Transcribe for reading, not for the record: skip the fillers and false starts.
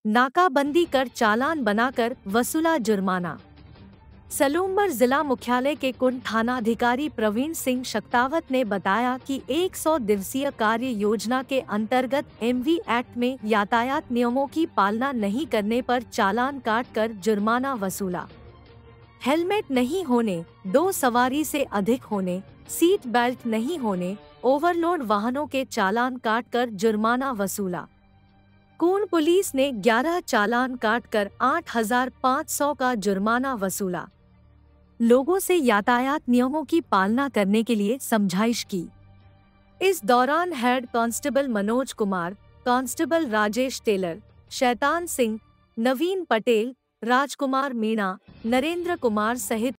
नाकाबंदी कर चालान बनाकर वसूला जुर्माना। सलूमबर जिला मुख्यालय के कुंड थानाधिकारी प्रवीण सिंह शक्तावत ने बताया कि 100 दिवसीय कार्य योजना के अंतर्गत एमवी एक्ट में यातायात नियमों की पालना नहीं करने पर चालान काटकर जुर्माना वसूला। हेलमेट नहीं होने, 2 सवारी से अधिक होने, सीट बेल्ट नहीं होने, ओवरलोड वाहनों के चालान काटकर जुर्माना वसूला। कुंड पुलिस ने 11 चालान काटकर 8,500 का जुर्माना वसूला। लोगों से यातायात नियमों की पालना करने के लिए समझाइश की। इस दौरान head constable Manoj Kumar, constable Rajesh Tailor, Shaitan Singh, नवीन पटेल, राजकुमार मीणा, नरेंद्र कुमार सहित